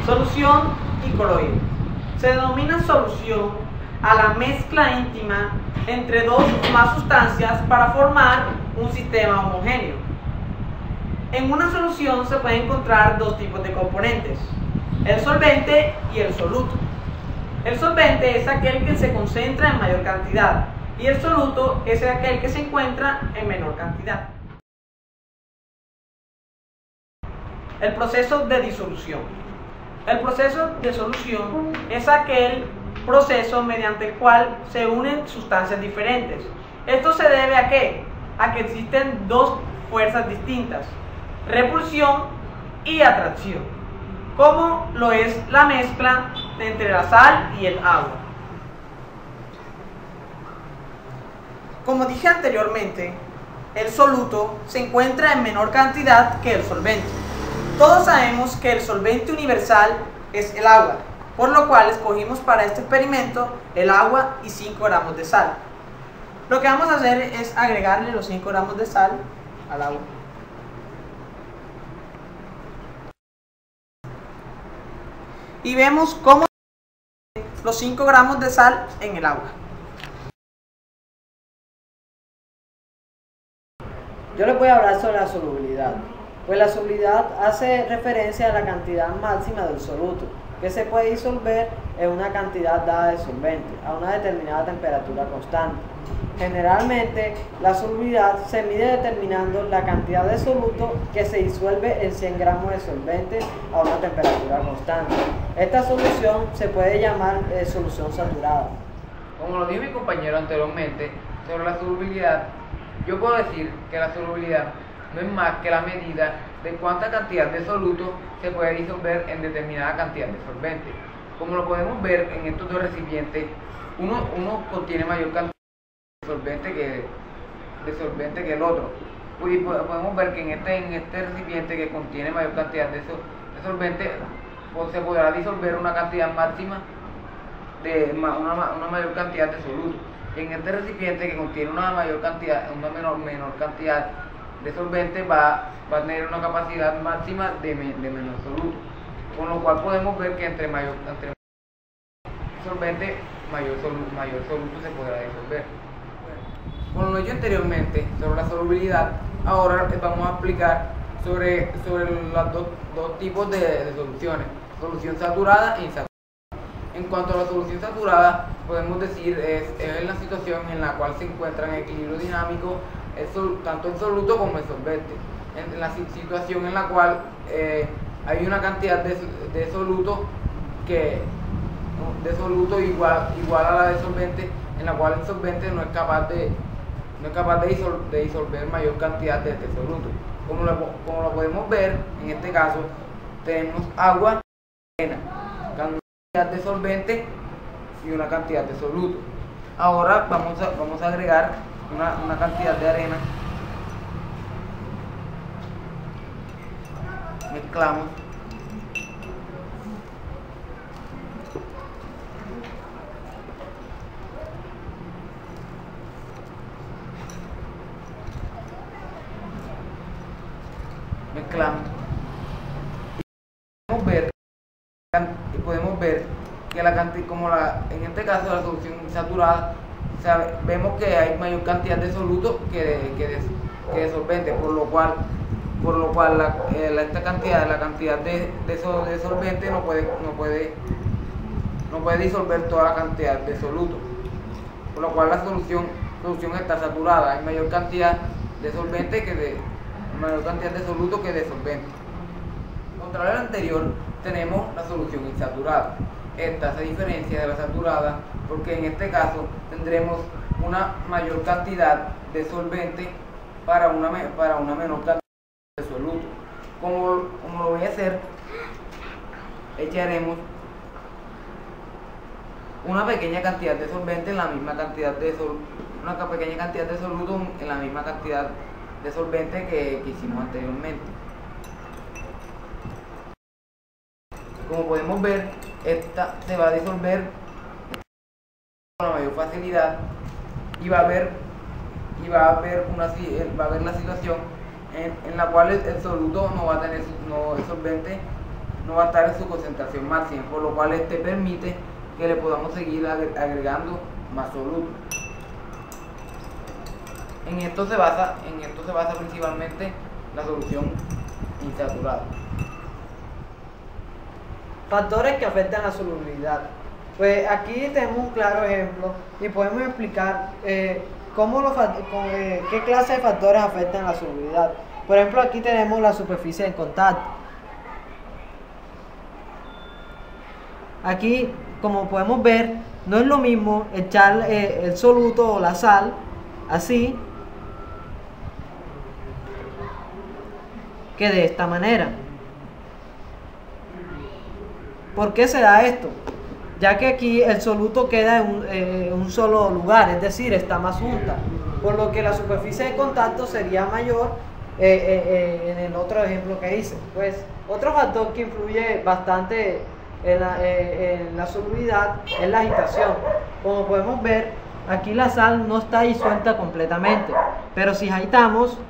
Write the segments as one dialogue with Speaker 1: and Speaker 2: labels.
Speaker 1: Solución y coloide. Se denomina solución a la mezcla íntima entre dos o más sustancias para formar un sistema homogéneo. En una solución se pueden encontrar dos tipos de componentes: el solvente y el soluto. El solvente es aquel que se concentra en mayor cantidad y el soluto es aquel que se encuentra en menor cantidad. El proceso de disolución. El proceso de solución es aquel proceso mediante el cual se unen sustancias diferentes. Esto se debe ¿a qué? A que existen dos fuerzas distintas: repulsión y atracción, como lo es la mezcla entre la sal y el agua. Como dije anteriormente, el soluto se encuentra en menor cantidad que el solvente. Todos sabemos que el solvente universal es el agua, por lo cual escogimos para este experimento el agua y 5 gramos de sal. Lo que vamos a hacer es agregarle los 5 gramos de sal al agua. Y vemos cómo los 5 gramos de sal en el agua.
Speaker 2: Yo les voy a hablar sobre la solubilidad. Pues la solubilidad hace referencia a la cantidad máxima del soluto, que se puede disolver en una cantidad dada de solvente, a una determinada temperatura constante. Generalmente, la solubilidad se mide determinando la cantidad de soluto que se disuelve en 100 gramos de solvente a una temperatura constante. Esta solución se puede llamar solución saturada.
Speaker 3: Como lo dijo mi compañero anteriormente sobre la solubilidad, yo puedo decir que la solubilidad no es más que la medida de cuánta cantidad de soluto se puede disolver en determinada cantidad de solvente. Como lo podemos ver en estos dos recipientes, uno contiene mayor cantidad de solvente que el otro. Y podemos ver que en este recipiente que contiene mayor cantidad de solvente, pues se podrá disolver una cantidad máxima de una mayor cantidad de soluto. Y en este recipiente que contiene una menor cantidad de solvente va a tener una capacidad máxima de menor soluto, con lo cual podemos ver que entre mayor solvente mayor soluto se podrá disolver. Con lo dicho anteriormente sobre la solubilidad, ahora vamos a explicar sobre los dos tipos de soluciones: solución saturada e insaturada. En cuanto a la solución saturada, podemos decir es la situación en la cual se encuentra en equilibrio dinámico tanto el soluto como el solvente. En la situación en la cual hay una cantidad de soluto igual a la de solvente, en la cual el solvente no es capaz de disolver mayor cantidad de soluto. Como lo podemos ver, en este caso tenemos agua y arena, una cantidad de solvente y una cantidad de soluto. Ahora vamos a agregar una cantidad de arena, mezclamos, y podemos ver que la cantidad, en este caso la solución saturada, vemos que hay mayor cantidad de soluto que de solvente, por lo cual esta cantidad de solvente no puede disolver toda la cantidad de soluto, por lo cual la solución está saturada. Hay mayor cantidad de solvente mayor cantidad de soluto que de solvente. Contrario al anterior, tenemos la solución insaturada. Esta se diferencia de la saturada porque en este caso tendremos una mayor cantidad de solvente para una menor cantidad de soluto. Como lo voy a hacer, echaremos una pequeña cantidad de solvente en la misma cantidad de soluto en la misma cantidad de solvente que hicimos anteriormente. Como podemos ver, esta se va a disolver con la mayor facilidad y va a haber la situación en la cual el soluto el solvente no va a estar en su concentración máxima, por lo cual este permite que le podamos seguir agregando más soluto. En esto se basa principalmente la solución insaturada.
Speaker 2: Factores que afectan la solubilidad. Pues aquí tenemos un claro ejemplo y podemos explicar qué clase de factores afectan la solubilidad. Por ejemplo, aquí tenemos la superficie de contacto. Aquí, como podemos ver, no es lo mismo echar el soluto o la sal así que de esta manera. ¿Por qué se da esto? Ya que aquí el soluto queda en un solo lugar, es decir, está más junta, por lo que la superficie de contacto sería mayor en el otro ejemplo que hice. Pues otro factor que influye bastante en la solubilidad es la agitación. Como podemos ver, aquí la sal no está disuelta completamente, pero si agitamos,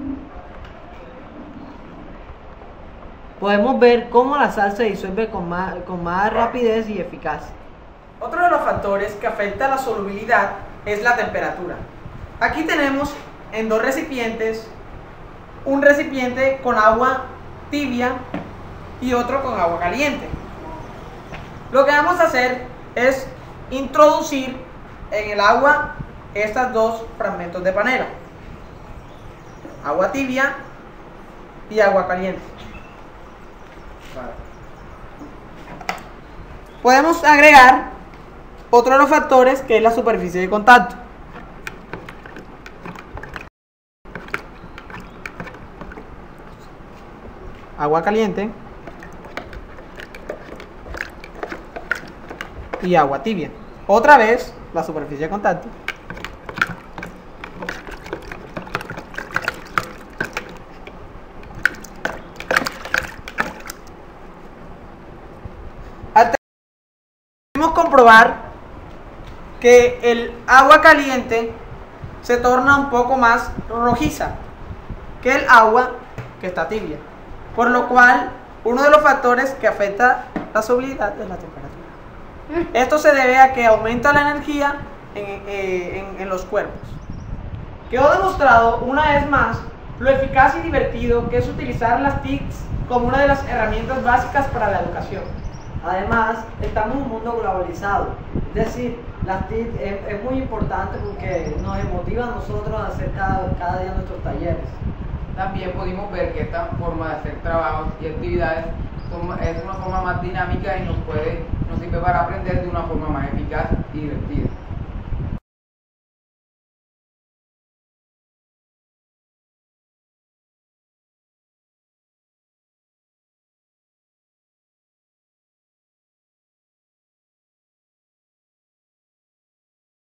Speaker 2: podemos ver cómo la sal se disuelve con más rapidez y eficacia.
Speaker 1: Otro de los factores que afecta a la solubilidad es la temperatura. Aquí tenemos en dos recipientes, un recipiente con agua tibia y otro con agua caliente. Lo que vamos a hacer es introducir en el agua estos dos fragmentos de panela, agua tibia y agua caliente. Podemos agregar otro de los factores, que es la superficie de contacto. Agua caliente y agua tibia. Otra vez la superficie de contacto. Podemos comprobar que el agua caliente se torna un poco más rojiza que el agua que está tibia, por lo cual uno de los factores que afecta la solubilidad es la temperatura. Esto se debe a que aumenta la energía en los cuerpos. Quedó demostrado una vez más lo eficaz y divertido que es utilizar las TICs como una de las herramientas básicas para la educación.
Speaker 2: Además, estamos en un mundo globalizado, es decir, las TIC es muy importante porque nos motiva a nosotros a hacer cada día nuestros talleres.
Speaker 3: También pudimos ver que esta forma de hacer trabajos y actividades es una forma más dinámica y nos sirve para aprender de una forma más eficaz y divertida.